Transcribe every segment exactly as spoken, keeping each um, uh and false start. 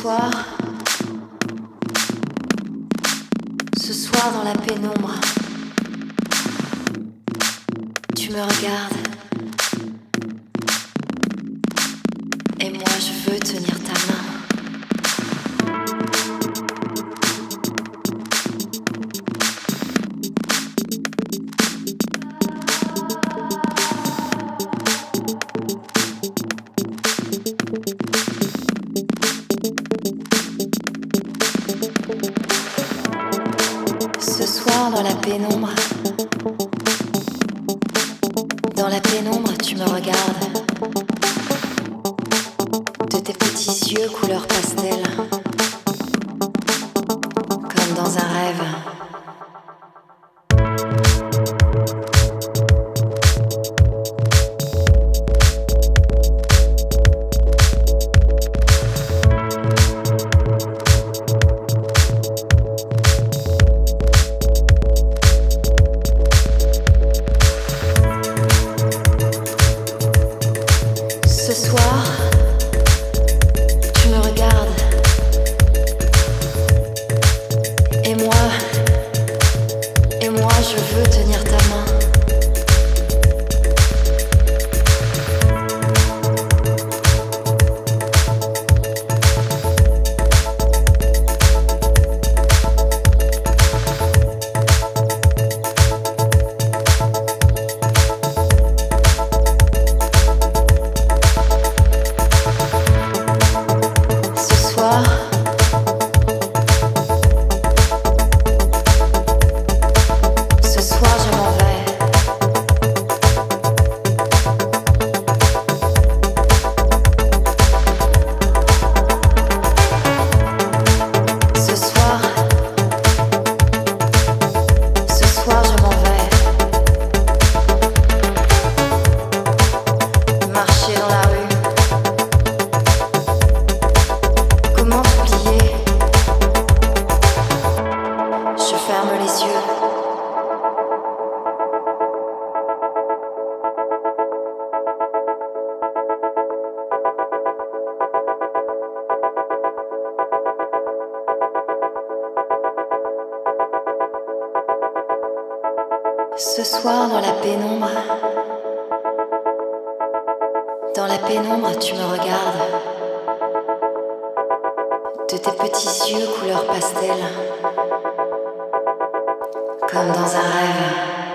soir, ce soir dans la pénombre, tu me regardes et moi je veux tenir ta main. Ce soir dans la pénombre, dans la pénombre tu me regardes, de tes petits yeux couleur pastel, comme dans un rêve. Ce soir, tu me regardes et moi, et moi je veux tenir ta main. Ce soir je m'en vais. Ce soir, ce soir je m'en vais. Marcher dans la rue. Comment oublier? Je ferme les yeux. Ce soir dans la pénombre, dans la pénombre tu me regardes, de tes petits yeux couleur pastel, comme dans un rêve.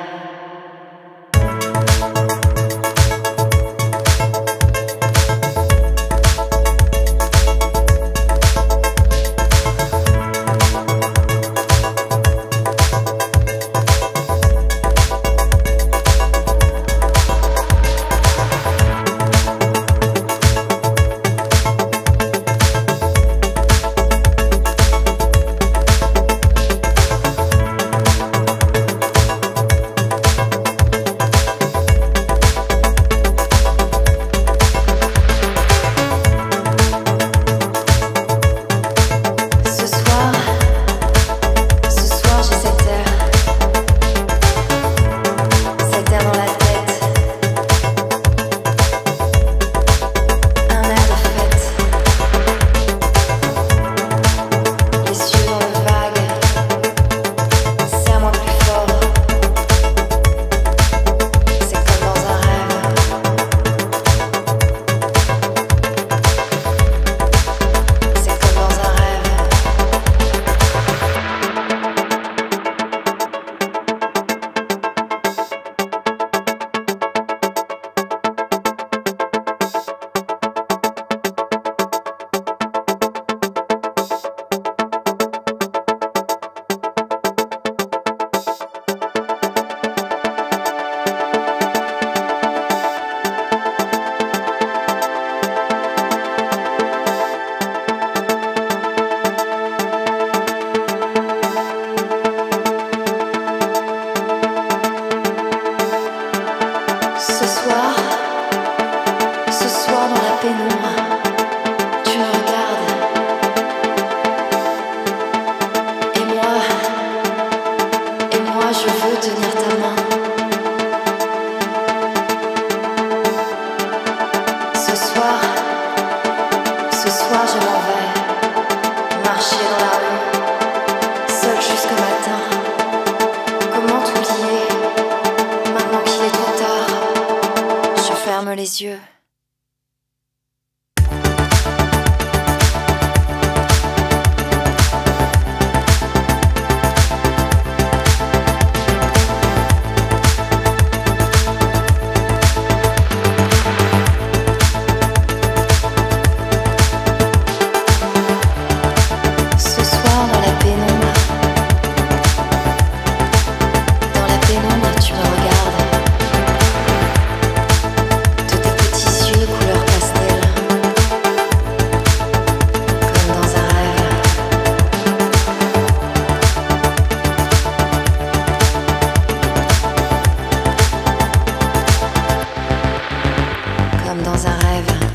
Ce soir, ce soir dans la pénombre, tu me regardes et moi, et moi je veux tenir ta main. Ce soir, ce soir je m'en vais. yeux. Ce soir dans la pénombre, dans la pénombre tu me regardes, de tes petits yeux couleur pastel, comme dans un rêve, comme dans un rêve.